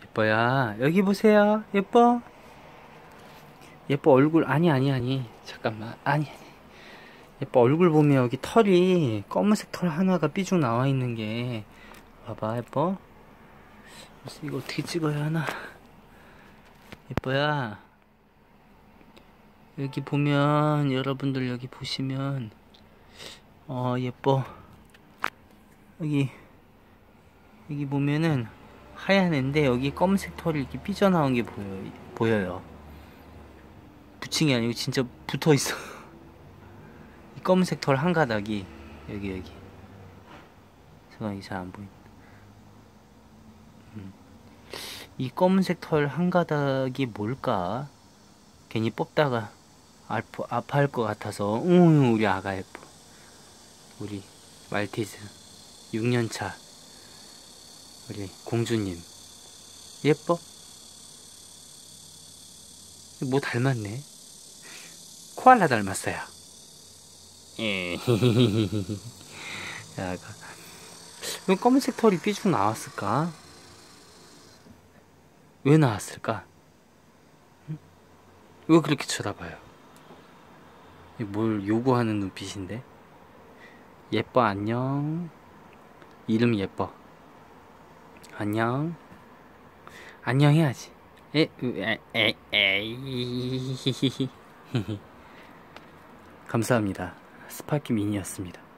예뻐야, 여기 보세요. 예뻐? 예뻐, 얼굴. 아니. 잠깐만. 아니. 예뻐, 얼굴 보면 여기 털이, 검은색 털 하나가 삐죽 나와 있는 게, 봐봐, 예뻐? 그래서 이거 어떻게 찍어야 하나? 예뻐야, 여기 보면, 여러분들 여기 보시면, 예뻐. 여기 보면은, 하얀 애인데, 여기 검은색 털이 이렇게 삐져나온 게 보여요. 붙인 게 아니고, 진짜 붙어 있어. 이 검은색 털 한 가닥이, 여기. 잠깐, 이게 잘 안 보인다. 이 검은색 털 한 가닥이 뭘까? 괜히 뽑다가 아파할 것 같아서. 우리 아가 예뻐. 우리 말티즈 6년차 우리 공주님 예뻐? 뭐 닮았네. 코알라 닮았어요. 예. 아가 왜 검은색 털이 삐죽 나왔을까? 왜 나왔을까? 응? 왜 그렇게 쳐다봐요? 뭘 요구하는 눈빛인데? 예뻐, 안녕. 이름 예뻐. 안녕. 안녕 해야지. 감사합니다. 스파키 미니였습니다.